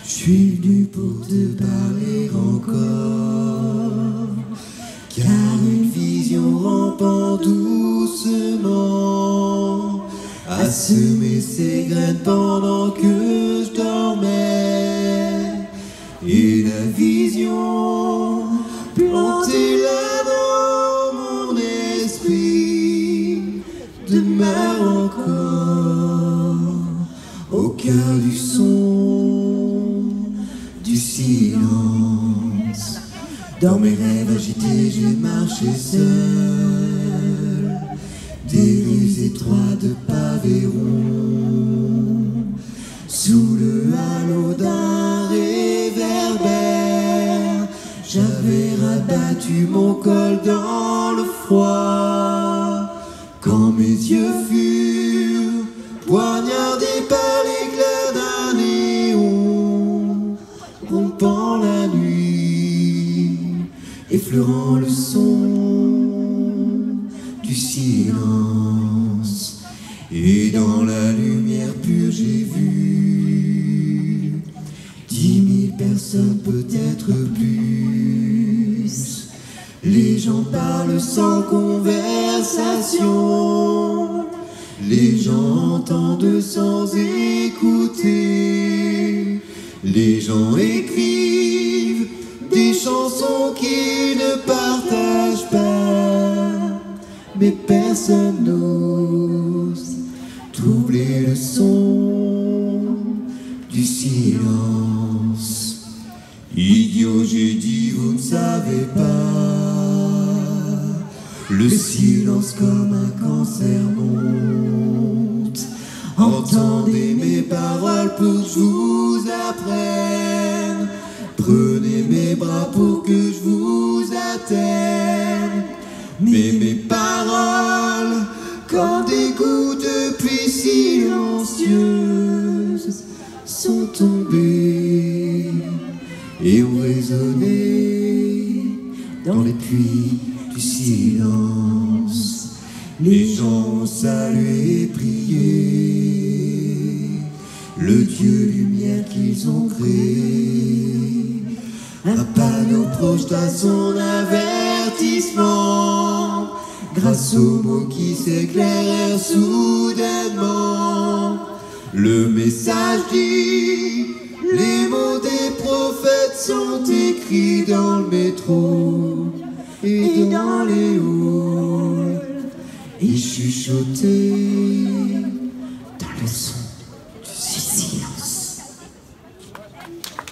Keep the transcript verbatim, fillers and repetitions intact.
Je suis venu pour te parler encore, car une vision rampant doucement a semé ses graines pendant que je dormais. Et la vision plantée là dans mon esprit demeure encore au cœur du son du silence. Dans mes rêves agités, j'ai marché seul, des rues étroites de pavés ronds, sous le halo d'un réverbère. J'avais rabattu mon col dans le froid, quand mes yeux furent poignardés par l'éclair d'un néon, rompant la nuit, effleurant le son du silence. Et dans la lumière pure j'ai vu dix mille personnes, peut-être plus. Les gens parlent sans conversation, les gens entendent sans écouter, les gens écrivent des chansons qu'ils ne partagent pas, mais personne n'ose troubler le son du silence. Idiot, j'ai dit, vous ne savez pas, le silence comme un cancer monte. Entendez mes paroles pour que je vous apprenne, prenez mes bras pour que je vous atteigne. Mais mes paroles, comme des gouttes de pluie silencieuses, sont tombées et ont résonné dans les puits du silence. Les gens ont salué et prié le Dieu lumière qu'ils ont créé. Un panneau projeta son avertissement grâce aux mots qui s'éclairèrent soudainement. Le message dit: les mots des prophètes sont écrits dans le métro et dans les halls, et chuchotés dans le son du silence.